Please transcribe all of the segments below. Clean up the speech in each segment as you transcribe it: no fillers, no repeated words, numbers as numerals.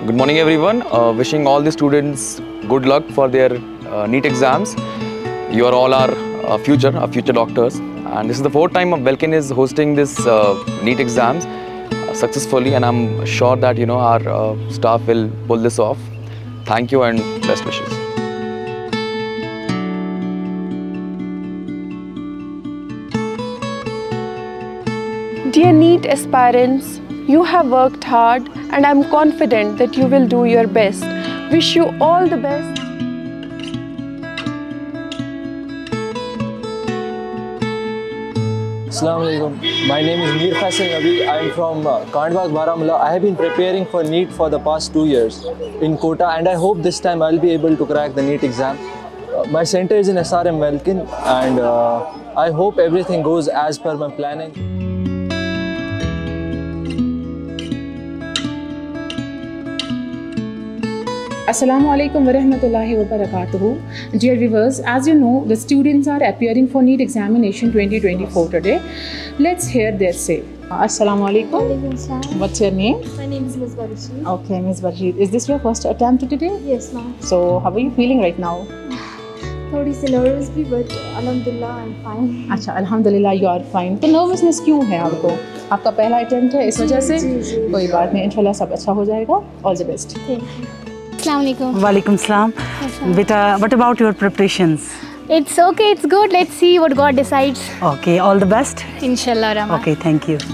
Good morning everyone. Wishing all the students good luck for their NEET exams. You are all our future doctors. And this is the fourth time Belkin is hosting this NEET exams successfully, and I'm sure that our staff will pull this off. Thank you and best wishes. Dear NEET aspirants, you have worked hard and I'm confident that you will do your best. Wish you all the best. Assalamu alaikum. My name is Mir Faisal Nabi. I am from Kandbagh, Baramulla. I have been preparing for NEET for the past 2 years in Kota, and I hope this time I will be able to crack the NEET exam. My center is in SRM Belkin, and I hope everything goes as per my planning. Assalamu alaikum warahmatullahi wabarakatuh. Dear viewers, as you know, the students are appearing for NEET examination 2024 today. Let's hear their say. Assalamu alaikum. What's your name? My name is Ms. Barshi. Okay, Ms. Barshi. Is this your first attempt today? Yes, ma'am. So, how are you feeling right now? थोड़ी सी nervous भी, but alhamdulillah I'm fine. अच्छा, alhamdulillah you are fine. तो nervousness क्यों है आपको? आपका पहला attempt है इस वजह से? कोई बात नहीं, इंशाल्लाह सब अच्छा हो जाएगा. All the best. Assalamualaikum. Walaikum salam. Beta, what about your preparations? It's okay, it's good. Let's see what God decides. Okay, all the best. Inshallah, Rahman. Okay, thank you.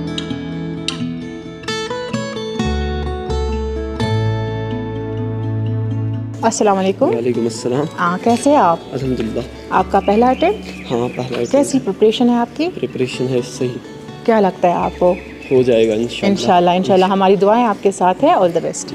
अस्सलाम वालेकुम। वालेकुम अस्सलाम। कैसे हैं आप? अल्हम्दुलिल्लाह। आपका पहला अटेम्प्ट? हाँ, पहला अटेम्प्ट। कैसी प्रिपरेशन है आपकी? प्रिपरेशन है सही। क्या लगता है आपको? हो जाएगा इंशाल्लाह। इंशाल्लाह, इंशाल्लाह हमारी दुआएं आपके साथ है। All the best.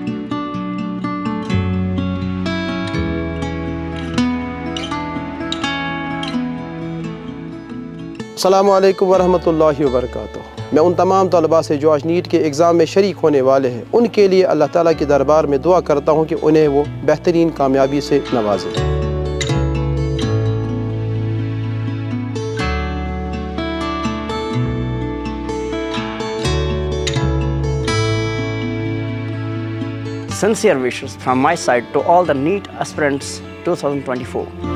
अस्सलामु अलैकुम वरहमतुल्लाहि वबरकातुहू। मैं उन तमाम तलबा से जो आज नीट के एग्ज़ाम में शरीक होने वाले हैं, उनके लिए अल्लाह ताला के दरबार में दुआ करता हूँ कि उन्हें वो बेहतरीन कामयाबी से नवाजे। Sincere wishes from my side to all the NEET aspirants 2024.